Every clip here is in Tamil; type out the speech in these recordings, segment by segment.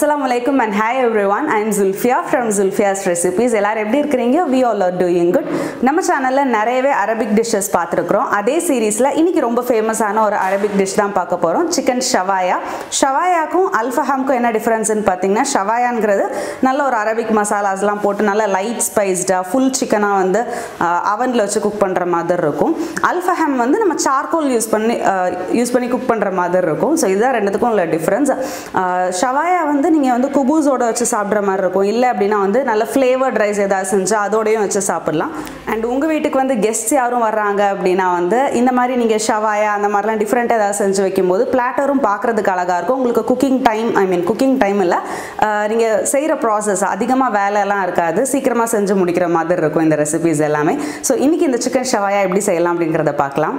Assalamualaikum and hi everyone. I am Zulfia from Zulfia's Recipes. எல்லாரும் எப்படி இருக்கீங்க? We all are doing good. நம்ம சேனல்ல நிறையவே அரபிக் டிஷஸ் பார்த்திருக்கோம். அதே சீரிஸ்ல இன்னைக்கு ரொம்ப ஃபேமஸான ஒரு அரபிக் டிஷ் தான் பார்க்க போறோம். சிக்கன் ஷவாயா. ஷவாயாக்கும் அல்ஃபஹாம்க்கும் என்ன டிஃபரன்ஸ்னு பாத்தீங்கன்னா ஷவாயாங்கிறது நல்ல ஒரு அரபிக் மசாலாஸ்லாம் போட்டு நல்ல லைட் ஸ்பைஸ்டா ஃபுல் சிக்கனா வந்து அவன்ல வச்சு குக் பண்ற மாதிரி இருக்கும். அல்ஃபஹாம் வந்து நம்ம சார்கோல் யூஸ் பண்ணி குக் பண்ற மாதிரி இருக்கும். சோ இதுதான் ரெண்டுத்துக்கும் உள்ள டிஃபரன்ஸ். ஷவாயா வந்து நீங்க வந்து குபூஸோட வச்சு சாப்பிட்ற மாதிரி இருக்கும். இல்லை அப்படின்னா வந்து நல்ல ஃப்ளேவர்ட் ரைஸ் ஏதாவது செஞ்சா அதோடையும் வச்சு சாப்பிடலாம். அண்ட் உங்க வீட்டுக்கு வந்து கெஸ்ட் யாரும் வர்றாங்க அப்படின்னா வந்து இந்த மாதிரி நீங்க ஷவாயா அந்த மாதிரிலாம் டிஃப்ரெண்ட் ஏதாவது செஞ்சு வைக்கும்போது பிளாட்டரும் பார்க்கறதுக்கு அழகா இருக்கும். உங்களுக்கு குக்கிங் டைம் இல்லை, நீங்க செய்யற ப்ராசஸ் அதிகமாக வேலையெல்லாம் இருக்காது, சீக்கிரமா செஞ்சு முடிக்கிற மாதிரி இருக்கும் இந்த ரெசிபிஸ் எல்லாமே. ஸோ இன்னைக்கு இந்த சிக்கன் ஷவாயா எப்படி செய்யலாம் அப்படிங்கிறத பார்க்கலாம்.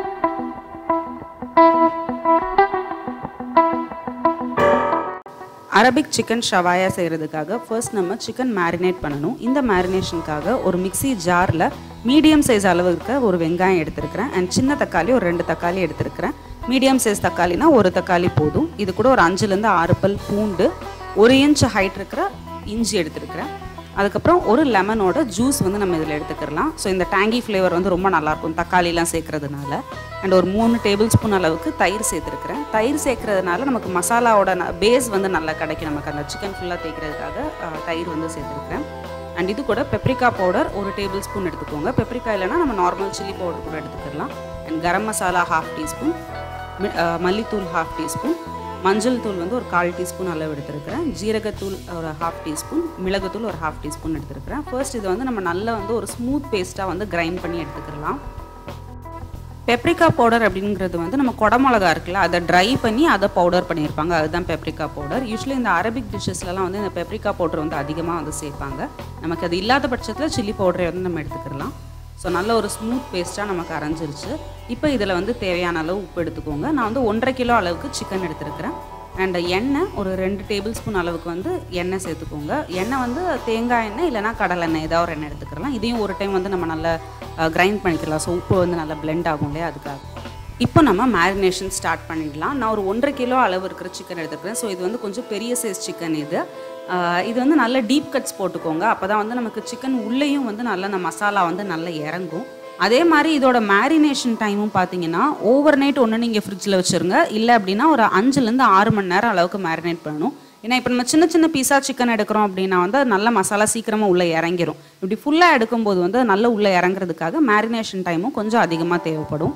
அரபிக் சிக்கன் ஷவாயா செய்கிறதுக்காக ஃபர்ஸ்ட் நம்ம சிக்கன் மேரினேட் பண்ணணும். இந்த மேரினேஷனுக்காக ஒரு மிக்ஸி ஜாரில் மீடியம் சைஸ் அளவுக்கு ஒரு வெங்காயம் எடுத்துருக்கிறேன். அண்ட் சின்ன தக்காளி ஒரு 2 தக்காளி எடுத்துருக்கிறேன். மீடியம் சைஸ் தக்காளினா ஒரு தக்காளி போதும். இது கூட ஒரு 5லேருந்து 6 பல் பூண்டு, 1 இன்ச் ஹைட் இருக்கிற இஞ்சி எடுத்துருக்கிறேன். அதுக்கப்புறம் ஒரு லெமனோட ஜூஸ் வந்து நம்ம இதில் எடுத்துக்கலாம். ஸோ இந்த டேங்கி ஃப்ளேவர் வந்து ரொம்ப நல்லாயிருக்கும் தக்காளிலாம் சேர்க்கறதுனால. அண்ட் ஒரு 3 டேபிள் ஸ்பூன் அளவுக்கு தயிர் சேர்த்துருக்கிறேன். தயிர் சேர்க்கறதுனால நமக்கு மசாலாவோட பேஸ் வந்து நல்லா கிடைக்கும். நமக்கு அந்த சிக்கன் ஃபுல்லாக தேய்க்கிறதுக்காக தயிர் வந்து சேர்த்துருக்கிறேன். அண்ட் இது கூட பெப்ரிக்கா பவுடர் 1 டேபிள் ஸ்பூன் எடுத்துக்கோங்க. பெப்ரிக்கா இல்லைனா நம்ம நார்மல் சில்லி பவுடர் கூட எடுத்துக்கலாம். அண்ட் கரம் மசாலா 1/2 டீஸ்பூன், மல்லித்தூள் 1/2 டீஸ்பூன், மஞ்சள் தூள் வந்து ஒரு 1/4 டீஸ்பூன் அளவு எடுத்துருக்கிறேன். ஜீரகத்தூள் ஒரு 1/2 டீஸ்பூன், மிளகுத்தூள் ஒரு 1/2 டீஸ்பூன் எடுத்துருக்கிறேன். ஃபர்ஸ்ட் இதை வந்து நம்ம நல்லா வந்து ஒரு ஸ்மூத் பேஸ்ட்டாக வந்து கிரைண்ட் பண்ணி எடுத்துக்கலாம். பெப்ரிக்கா பவுடர் அப்படிங்கிறது வந்து நம்ம குடமிளகா இருக்குல்ல, அதை ட்ரை பண்ணி அதை பவுடர் பண்ணியிருப்பாங்க, அதுதான் பெப்ரிக்கா பவுடர். யூஸ்வலி இந்த அரபிக் டிஷ்ஷஸ்லாம் வந்து இந்த பெப்ரிக்கா பவுடர் வந்து அதிகமாக வந்து சேர்ப்பாங்க. நமக்கு அது இல்லாத பட்சத்தில் சில்லி பவுடரை வந்து நம்ம எடுத்துக்கலாம். ஸோ நல்ல ஒரு ஸ்மூத் பேஸ்ட்டாக நமக்கு அரைஞ்சிருச்சு. இப்போ இதில் வந்து தேவையான அளவு உப்பு எடுத்துக்கோங்க. நான் வந்து 1.5 கிலோ அளவுக்கு சிக்கன் எடுத்துருக்கிறேன். அண்ட் எண்ணெய் ஒரு 2 டேபிள் ஸ்பூன் அளவுக்கு வந்து எண்ணெய் சேர்த்துக்கோங்க. எண்ணெய் வந்து தேங்காய் எண்ணெய் இல்லைனா கடலெண்ணெய் ஏதாவது ஒரு எண்ணெய் எடுத்துக்கலாம். இதையும் ஒரு டைம் வந்து நம்ம நல்லா கிரைண்ட் பண்ணிக்கலாம். ஸோ உப்பு வந்து நல்லா பிளெண்ட் ஆகும் இல்லையா, அதுக்காக. இப்போ நம்ம மேரினேஷன் ஸ்டார்ட் பண்ணிடலாம். நான் ஒரு 1.5 கிலோ அளவு இருக்கிற சிக்கன் எடுத்துக்கிறேன். ஸோ இது வந்து கொஞ்சம் பெரிய சைஸ் சிக்கன். இது வந்து நல்ல டீப் கட்ஸ் போட்டுக்கோங்க. அப்போ தான் வந்து நமக்கு சிக்கன் உள்ளேயும் வந்து நல்ல அந்த மசாலா வந்து நல்லா இறங்கும். அதே மாதிரி இதோட மேரினேஷன் டைமும் பார்த்தீங்கன்னா ஓவர் நைட் ஒன்று நீங்கள் ஃப்ரிட்ஜில் வச்சுருங்க. இல்லை அப்படின்னா ஒரு 5லேருந்து 6 மணி நேரம் அளவுக்கு மேரினேட் பண்ணணும். ஏன்னா இப்போ நம்ம சின்ன சின்ன பீஸாக சிக்கன் எடுக்கிறோம் அப்படின்னா வந்து நல்ல மசாலா சீக்கிரமாக உள்ளே இறங்கிரும். இப்படி ஃபுல்லாக எடுக்கும்போது வந்து நல்ல உள்ளே இறங்குறதுக்காக மேரினேஷன் டைமும் கொஞ்சம் அதிகமாக தேவைப்படும்.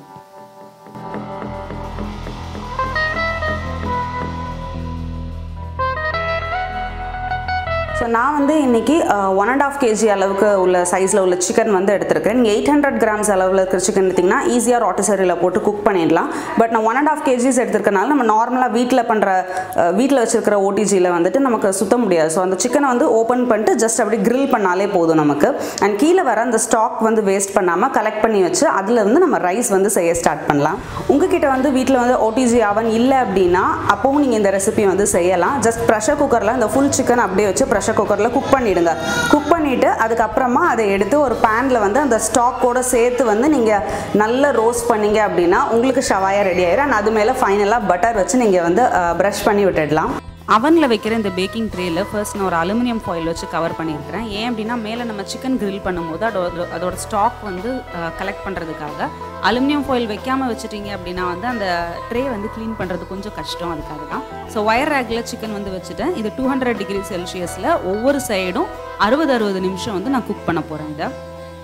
ஸோ நான் வந்து இன்றைக்கி 1.5 kg அளவுக்கு உள்ள சைஸில் உள்ள சிக்கன் வந்து எடுத்துருக்கேன். நீங்கள் 800 கிராம்ஸ் அளவில் இருக்கிற சிக்கன் எடுத்திங்கன்னா ஈஸியாக ராட்டிசரியில் போட்டு குக் பண்ணிடலாம். பட் நான் 1.5 kg எடுத்துருக்கனால நம்ம நார்மலாக வீட்டில் வச்சுருக்கிற ஓடிஜியில் வந்துட்டு நமக்கு சுத்த முடியாது. ஸோ அந்த சிக்கனை வந்து ஓப்பன் பண்ணிட்டு ஜஸ்ட் அப்படி கிரில் பண்ணாலே போதும் நமக்கு. அண்ட் கீழே வர அந்த ஸ்டாக் வந்து வேஸ்ட் பண்ணாமல் கலெக்ட் பண்ணி வச்சு அதில் வந்து நம்ம ரைஸ் வந்து செய்ய ஸ்டார்ட் பண்ணலாம். உங்ககிட்ட வந்து வீட்டில் வந்து ஓடிஜி அவன் இல்லை அப்படின்னா அப்போவும் நீங்கள் இந்த ரெசிபி வந்து செய்யலாம். ஜஸ்ட் ப்ரெஷர் குக்கரில் இந்த ஃபுல் சிக்கன் அப்படியே வச்சு ப்ரெஷர் குக்கரில் குக் பண்ணிவிடுங்க. குக் பண்ணிவிட்டு அதுக்கப்புறமா அதை எடுத்து ஒரு பேனில் வந்து அந்த ஸ்டாக்கோடு சேர்த்து வந்து நீங்கள் நல்லா ரோஸ்ட் பண்ணிங்க அப்படின்னா உங்களுக்கு ஷவாயா ரெடி ஆயிடும். அண்ட் அது மேலே ஃபைனலாக பட்டர் வச்சு நீங்கள் வந்து ப்ரஷ் பண்ணி விட்டுடலாம். அவனில் வைக்கிற இந்த பேக்கிங் ட்ரேயில் ஃபர்ஸ்ட் நான் ஒரு அலுமினியம் ஃபாயில் வச்சு கவர் பண்ணியிருக்கிறேன். ஏன் அப்படின்னா மேலே நம்ம சிக்கன் கிரில் பண்ணும்போது அதோட ஸ்டாக் வந்து கலெக்ட் பண்ணுறதுக்காக. அலுமினியம் ஃபாயில் வைக்காமல் வச்சுட்டிங்க அப்படின்னா வந்து அந்த ட்ரே வந்து க்ளீன் பண்ணுறது கொஞ்சம் கஷ்டம், அதுக்காக தான். ஸோ ஒயர் ரேக்கில் சிக்கன் வந்து வச்சுட்டேன். இது 200 டிகிரி செல்சியஸில் ஒவ்வொரு சைடும் 60 நிமிஷம் வந்து நான் குக் பண்ண போகிறேன். இதை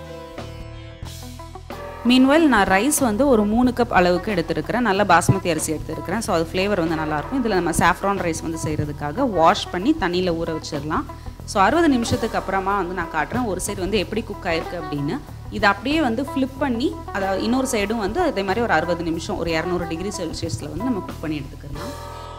மீன்வைல் நான் ரைஸ் வந்து ஒரு 3 கப் அளவுக்கு எடுத்துருக்கிறேன். நல்ல பாஸ்மதி அரிசி எடுத்துருக்கிறேன். ஸோ அது ஃப்ளேவர் வந்து நல்லாயிருக்கும். இதில் நம்ம சாஃப்ரான் ரைஸ் வந்து செய்கிறதுக்காக வாஷ் பண்ணி தண்ணியில் ஊற வச்சிடலாம். ஸோ 60 நிமிஷத்துக்கு அப்புறமா வந்து நான் காட்டுறேன் ஒரு சைடு வந்து எப்படி குக் ஆயிருக்கு அப்படின்னு. இதை அப்படியே வந்து ஃப்ளிப் பண்ணி அதாவது இன்னொரு சைடும் வந்து அதே மாதிரி ஒரு 60 நிமிஷம் ஒரு 200 டிகிரி செல்சியஸில் வந்து நம்ம குக் பண்ணி எடுத்துக்கலாம்.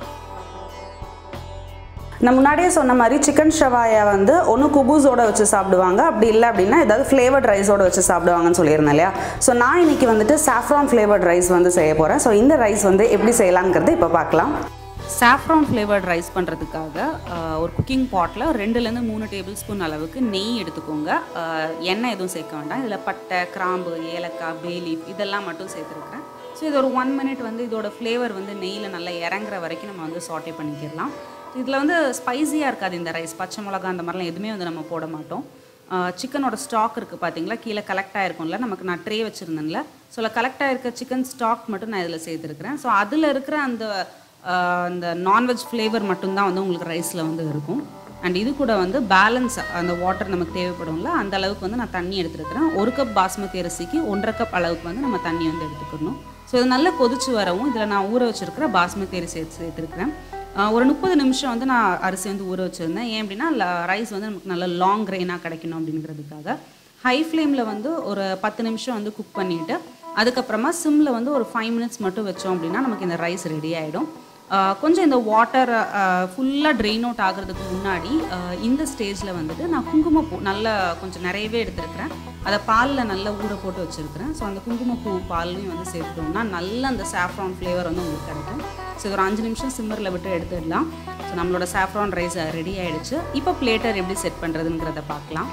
நான் முன்னாடியே சொன்ன மாதிரி சிக்கன் ஷவாயா வந்து ஒன்று குபூஸோட வச்சு சாப்பிடுவாங்க, அப்படி இல்லை அப்படின்னா ஏதாவது ஃப்ளேவர்ட் ரைஸோட வச்சு சாப்பிடுவாங்கன்னு சொல்லியிருந்தேன் இல்லையா. ஸோ நான் இன்றைக்கி வந்துட்டு சாஃப்ரான் ஃப்ளேவர்ட் ரைஸ் வந்து செய்ய போகிறேன். ஸோ இந்த ரைஸ் வந்து எப்படி செய்யலாங்கிறது இப்போ பார்க்கலாம். சாஃப்ரான் ஃப்ளேவர்ட் ரைஸ் பண்ணுறதுக்காக ஒரு குக்கிங் பாட்டில் 2லேருந்து 3 டேபிள் ஸ்பூன் அளவுக்கு நெய் எடுத்துக்கோங்க. எண்ணெய் எதுவும் சேர்க்க வேண்டாம். இதில் பட்டை, கிராம்பு, ஏலக்காய், பே லீஃப் இதெல்லாம் மட்டும் சேர்த்துருக்கிறேன். ஸோ இது ஒரு 1 மினிட் வந்து இதோட ஃப்ளேவர் வந்து நெய்யில் நல்லா இறங்குற வரைக்கும் நம்ம வந்து சாட்டே பண்ணிக்கிடலாம். இதில் வந்து ஸ்பைஸியாக இருக்காது இந்த ரைஸ். பச்சை மிளகா அந்த மாதிரிலாம் எதுவுமே வந்து நம்ம போட மாட்டோம். சிக்கனோட ஸ்டாக் இருக்குது பார்த்தீங்களா, கீழே கலெக்ட் ஆகிருக்கும்ல, நமக்கு நான் ட்ரே வச்சுருந்தேன்ல. ஸோ கலெக்ட் ஆகிருக்க சிக்கன் ஸ்டாக் மட்டும் நான் இதில் சேர்த்துருக்கிறேன். ஸோ அதில் இருக்கிற அந்த நான்வெஜ் ஃப்ளேவர் மட்டும்தான் வந்து உங்களுக்கு ரைஸில் வந்து இருக்கும். அண்ட் இது கூட வந்து பேலன்ஸ் அந்த வாட்டர் நமக்கு தேவைப்படும்ல, அந்த அளவுக்கு வந்து நான் தண்ணி எடுத்துருக்கிறேன். 1 கப் பாஸ்மதி அரிசிக்கு 1.5 கப் அளவுக்கு வந்து நம்ம தண்ணி வந்து எடுத்துக்கணும். ஸோ இது நல்லா கொதிச்சு வரவும் இதில் நான் ஊற வச்சுருக்கிற பாஸ்மதி அரிசி சேர்த்துருக்கிறேன். ஒரு 30 நிமிஷம் வந்து நான் அரிசி வந்து ஊற வச்சுருந்தேன். ஏன் அப்படின்னா ரைஸ் வந்து நமக்கு நல்லா லாங் கிரெயினாக கிடைக்கணும் அப்படிங்கிறதுக்காக. ஹை ஃப்ளேமில் வந்து ஒரு 10 நிமிஷம் வந்து குக் பண்ணிவிட்டு அதுக்கப்புறமா சிம்மில் வந்து ஒரு 5 மினிட்ஸ் மட்டும் வச்சோம் அப்படின்னா நமக்கு இந்த ரைஸ் ரெடி ஆகிடும். கொஞ்சம் இந்த வாட்டர் ஃபுல்லாக ட்ரெயின் அவுட் ஆகிறதுக்கு முன்னாடி இந்த ஸ்டேஜில் வந்துட்டு நான் குங்குமப்பூ நல்லா கொஞ்சம் நிறையவே எடுத்துருக்கிறேன். அதை பாலில் நல்லா ஊற போட்டு வச்சுருக்கிறேன். ஸோ அந்த குங்குமப்பூ பால்லையும் வந்து சேர்த்துட்டோம்னா நல்ல அந்த சாஃப்ரான் ஃப்ளேவர் வந்து உங்களுக்கு கிடைக்கும். ஸோ ஒரு 5 நிமிஷம் சிம்மரில் விட்டு எடுத்துடலாம். ஸோ நம்மளோட சாஃப்ரான் ரைஸ் ரெடி ஆகிடுச்சு. இப்போ பிளேட்டர் எப்படி செட் பண்ணுறதுங்கிறத பார்க்கலாம்.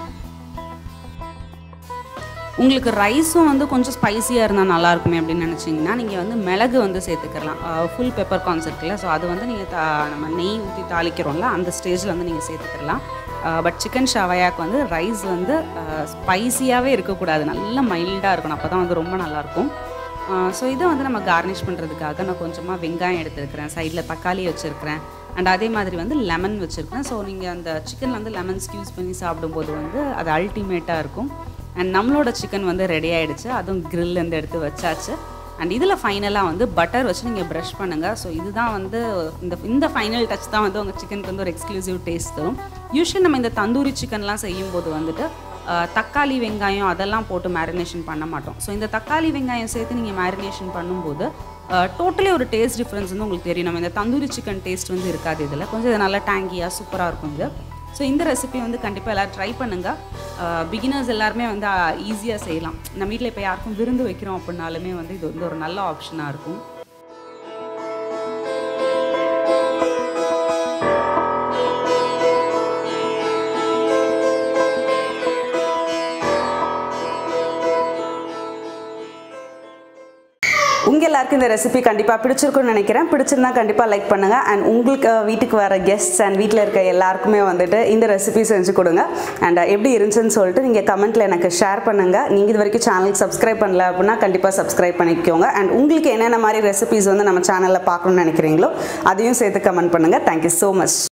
உங்களுக்கு ரைஸும் வந்து கொஞ்சம் ஸ்பைஸியாக இருந்தால் நல்லாயிருக்குமே அப்படின்னு நினச்சிங்கன்னா நீங்கள் வந்து மிளகு வந்து சேர்த்துக்கலாம். ஃபுல் பெப்பர் கான்செப்டில். ஸோ அது வந்து நீங்கள் நம்ம நெய் ஊற்றி தாளிக்கிறோம்ல, அந்த ஸ்டேஜில் வந்து நீங்கள் சேர்த்துக்கலாம். பட் சிக்கன் ஷவாயாக்கு வந்து ரைஸ் வந்து ஸ்பைஸியாகவே இருக்கக்கூடாது, நல்லா மைல்டாக இருக்கணும். அப்போ தான் வந்து ரொம்ப நல்லாயிருக்கும். ஸோ இதை வந்து நம்ம கார்னிஷ் பண்ணுறதுக்காக நான் கொஞ்சமாக வெங்காயம் எடுத்துருக்கிறேன், சைடில் தக்காளி வச்சுருக்கிறேன், அண்ட் அதே மாதிரி வந்து லெமன் வச்சுருக்கிறேன். ஸோ நீங்கள் அந்த சிக்கனில் வந்து லெமன் ஸ்க்யூஸ் பண்ணி சாப்பிடும்போது வந்து அது அல்டிமேட்டாக இருக்கும். அண்ட் நம்மளோட சிக்கன் வந்து ரெடி ஆகிடுச்சு. அதுவும் கிரில்லேருந்து எடுத்து வச்சாச்சு. அண்ட் இதில் ஃபைனலாக வந்து பட்டர் வச்சு நீங்கள் ப்ரஷ் பண்ணுங்கள். ஸோ இதுதான் வந்து இந்த ஃபைனல் டச் தான் வந்து உங்கள் சிக்கனுக்கு வந்து ஒரு எக்ஸ்க்ளூசிவ் டேஸ்ட் தரும். யூஸ்வலி நம்ம இந்த தந்தூரி சிக்கன்லாம் செய்யும்போது வந்துட்டு தக்காளி வெங்காயம் அதெல்லாம் போட்டு மேரினேஷன் பண்ண மாட்டோம். ஸோ இந்த தக்காளி வெங்காயம் சேர்த்து நீங்கள் மேரினேஷன் பண்ணும்போது டோட்டலி ஒரு டேஸ்ட் டிஃப்ரென்ஸ் வந்து உங்களுக்கு தெரியும். நம்ம இந்த தந்தூரி சிக்கன் டேஸ்ட் வந்து இருக்காது இதில். கொஞ்சம் இது நல்லா டேங்கியாக சூப்பராக இருக்கும் இது. ஸோ இந்த ரெசிபி வந்து கண்டிப்பாக எல்லோரும் ட்ரை பண்ணுங்கள். பிகினர்ஸ் எல்லாருமே வந்து ஈஸியாக செய்யலாம். நம்ம வீட்டில் இப்போ யாருக்கும் விருந்து வைக்கிறோம் அப்படின்னாலுமே வந்து இது வந்து ஒரு நல்ல ஆப்ஷனாக இருக்கும். உங்கள் எல்லாருக்கும் இந்த ரெசிபி கண்டிப்பாக பிடிச்சிருக்குன்னு நினைக்கிறேன். பிடிச்சிருந்தா கண்டிப்பாக லைக் பண்ணுங்கள். அண்ட் உங்களுக்கு வீட்டுக்கு வர கெஸ்ட்ஸ் அண்ட் வீட்டில் இருக்க எல்லாருக்குமே வந்துட்டு இந்த ரெசிபி செஞ்சு கொடுங்க. அண்ட் எப்படி இருந்துச்சுன்னு சொல்லிட்டு நீங்கள் கமெண்ட்டில் எனக்கு ஷேர் பண்ணுங்கள். நீங்கள் இது வரைக்கும் சேனலுக்கு சப்ஸ்கிரைப் பண்ணல அப்படின்னா கண்டிப்பாக சப்ஸ்கிரைப் பண்ணிக்கோங்க. அண்ட் உங்களுக்கு என்னென்ன மாதிரி ரெசிபிஸ் வந்து நம்ம சேனலில் பார்க்கணுன்னு நினைக்கிறீங்களோ அதையும் சேர்த்து கமெண்ட் பண்ணுங்கள். Thank you so much.